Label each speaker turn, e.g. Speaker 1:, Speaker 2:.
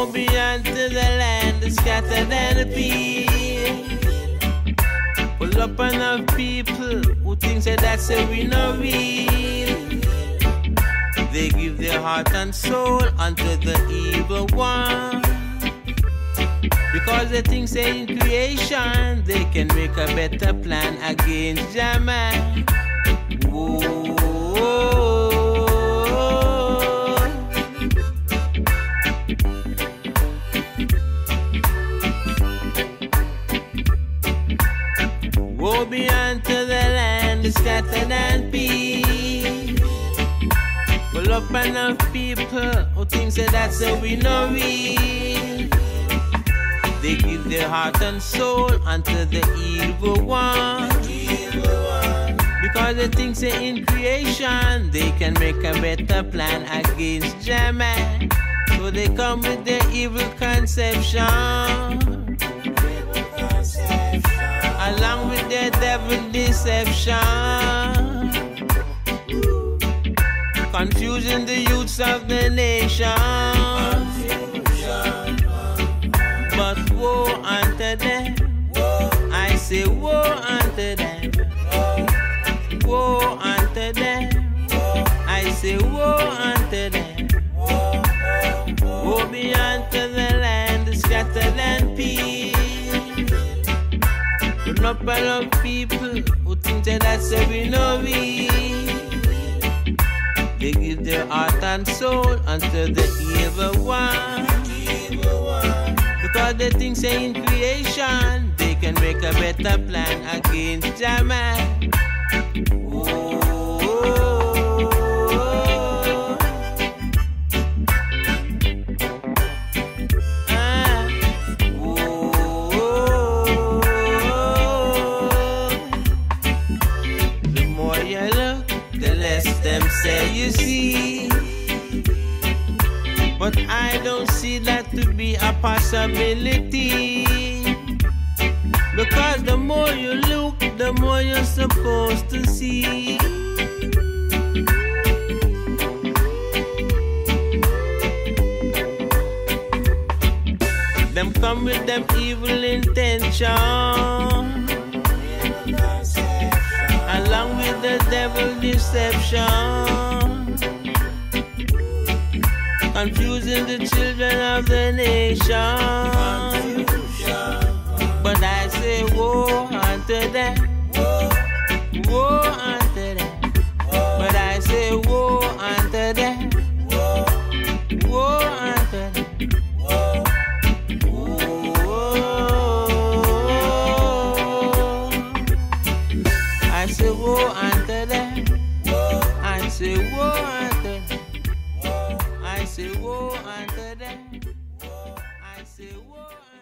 Speaker 1: Woe be unto the land scattered and peace. Pull up enough people who think that that's a we no real. They give their heart and soul unto the evil one. Because they think say in creation they can make a better plan against Jaman. Whoa. Woe be unto the land scattered and peace. Full up enough people who think that that's a we no real. They give their heart and soul unto the evil one. Because they think say in creation they can make a better plan against Jaman. So they come with their evil conception, along with their devil deception, confusing the youths of the nation. But woe unto them, I say woe unto them. Woe unto them, I say woe unto them. Woe be unto the land scattered and peace. Not a lot of people who think that that's a we no real. They give their heart and soul unto the evil one. Because they think say in creation they can make a better plan against Jaman. Them say you see, but I don't see that to be a possibility. Because the more you look, the more you're supposed to see. Them come with them evil intention, along with the devil deception, confusing the children of the nation. But I say woe unto them, woe unto them. But I say woe unto them, woe unto them. I say woe unto them, I say woe unto them, I say woe unto them, I say woe.